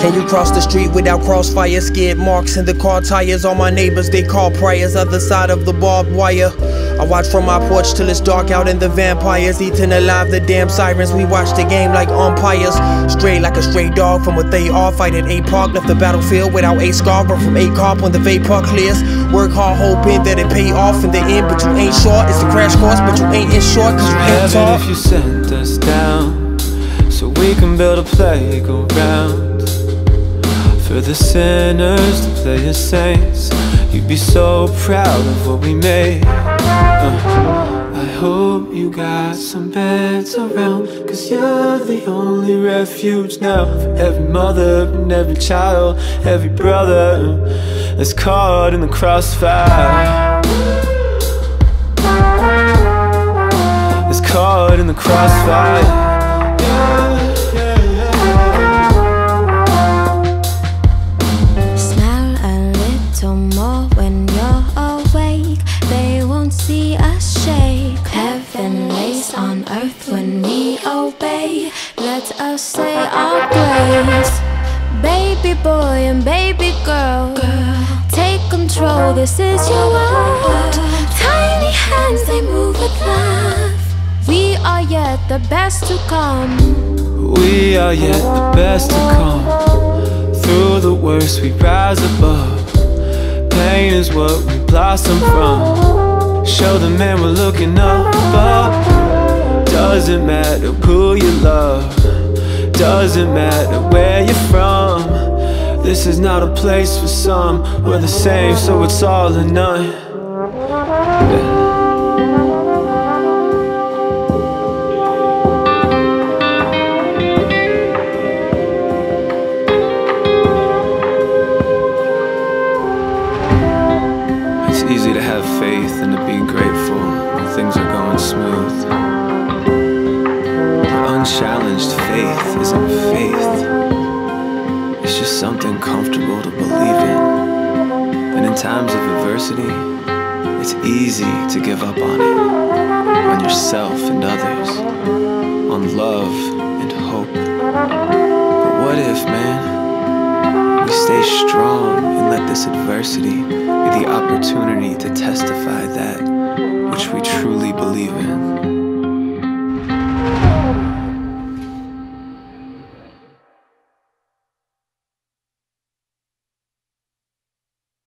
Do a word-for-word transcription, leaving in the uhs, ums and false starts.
Can you cross the street without crossfire? Skid marks in the car tires. All my neighbors, they call priors. Other side of the barbed wire. I watch from my porch till it's dark out and the vampires eating alive the damn sirens. We watch the game like umpires. Stray like a stray dog from what they are. Fight at A Park, left the battlefield without a scar. Run from A Carp when the vapor clears. Work hard hoping that it pay off in the end, but you ain't sure. It's the crash course, but you ain't insured cause you ain't taught. If you sent us down so we can build a playground for the sinners to play as saints, you'd be so proud of what we made. uh, I hope you got some beds around, cause you're the only refuge now for every mother and every child, every brother that's caught in the crossfire, that's caught in the crossfire. See us shake. Heaven lays on earth when we obey. Let us say our grace. Baby boy and baby girl, girl, take control, this is your world. Tiny hands, they move with love. We are yet the best to come. We are yet the best to come. Through the worst we rise above. Pain is what we blossom from. Show the man we're looking up, up. Doesn't matter who you love, doesn't matter where you're from. This is not a place for some. We're the same, so it's all or none. Yeah. It's easy to have faith and to be grateful when things are going smooth. But unchallenged faith isn't faith. It's just something comfortable to believe in. And in times of adversity, it's easy to give up on it, on yourself and others, on love and hope. But what if, man, we stay strong and let this adversity be the opportunity to testify that which we truly believe in?